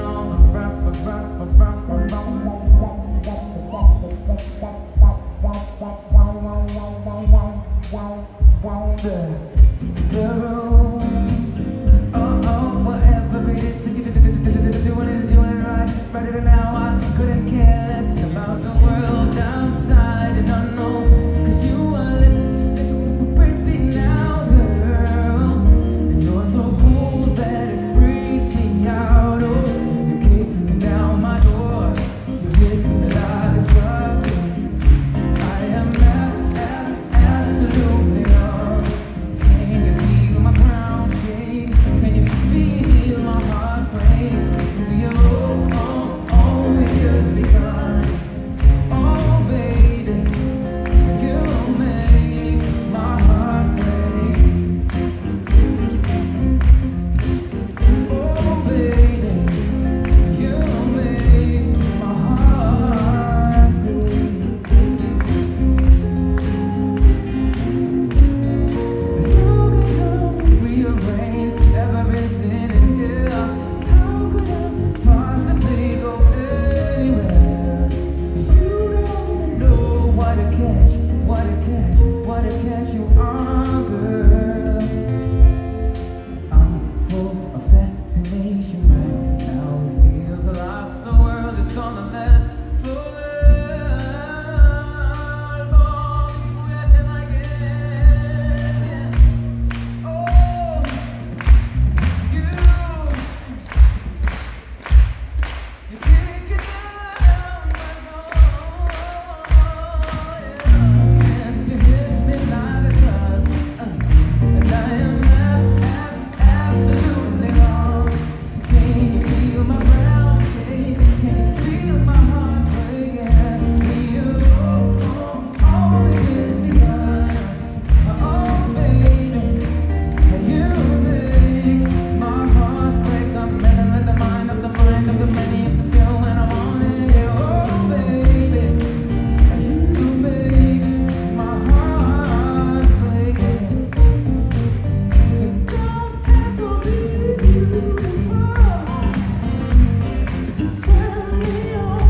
Whatever it is, doing it right. Right now, I couldn't care less about the world outside and unknown. 'Cause you are lipstick pretty now, girl, and you're so cool that it freaks me out. Oh, you're kicking down my doors, you hit me like a struggle. I am absolutely lost. Can you feel my ground shake? Can you feel my heart break? We have only just begun. Oh baby, you make my heart break. Oh baby, you make my heart break. Rearrange everything in here. How could I possibly go anywhere? You don't know what a catch, what a catch, what a catch you are, girl. I'm full of fascination right now. It feels like the world is gonna last forever. Wishing I can. Oh, you kick it down my door, yeah. And you hit me like a truck, and I am absolutely lost. Can you feel my ground shake? Can you feel my heart breaking? You only just begun. Oh baby, you make my heart break. I'm messing with the mind of the many of the few, and I want it. Oh baby, you make my heart break. You don't have to be beautiful to turn me on,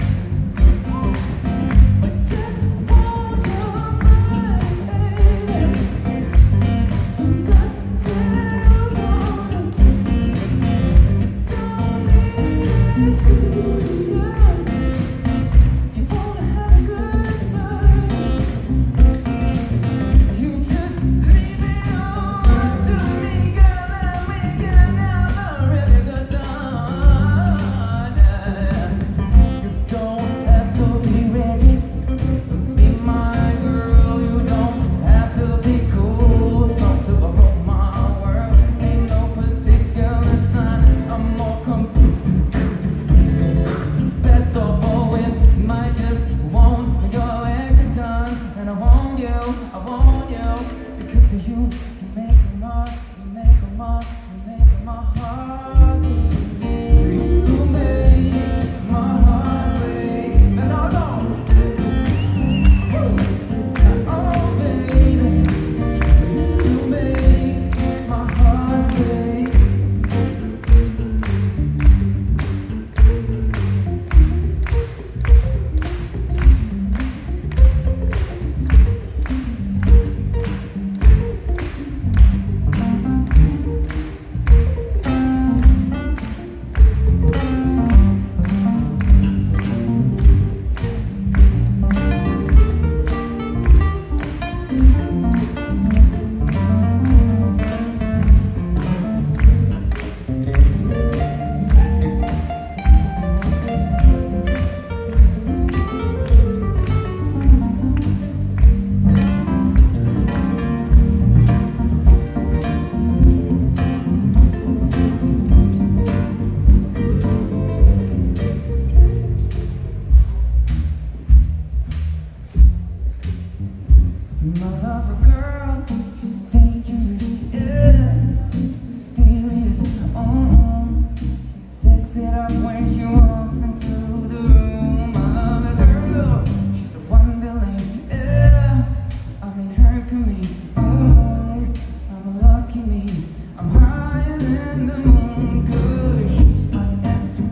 but just hold your mind from dusk till dawn. Don't be serious if you wanna have a good time. You just leave it on to me, girl, and we can have a really good time. You don't have to be rich to be my girl. You don't have to be cool not to rock my world. Ain't no particular sign. I'm more better, oh, it might just want your extra time. And I want you, because of you. You make my heart, you make my heart beat. You make my heart break. Let's all go. Oh baby, you make my heart break. My love for girl, she's dangerous, yeah, mysterious, she's sexy up when she walks into the room. My love for girl, she's a wonderland, yeah, I'm in her command. Oh, I'm a lucky me, I'm higher than the moon, 'cause she's my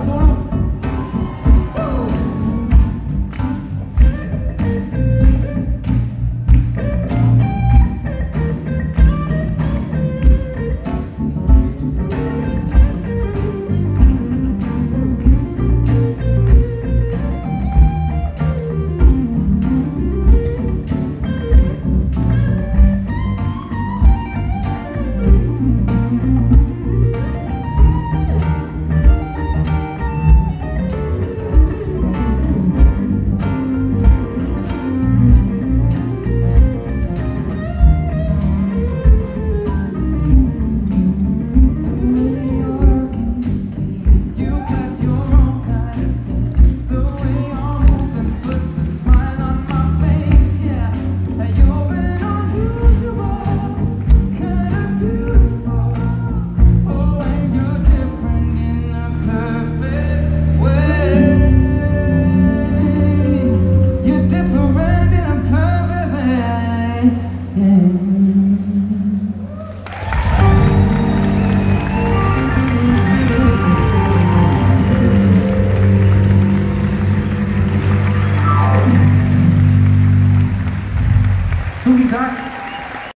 So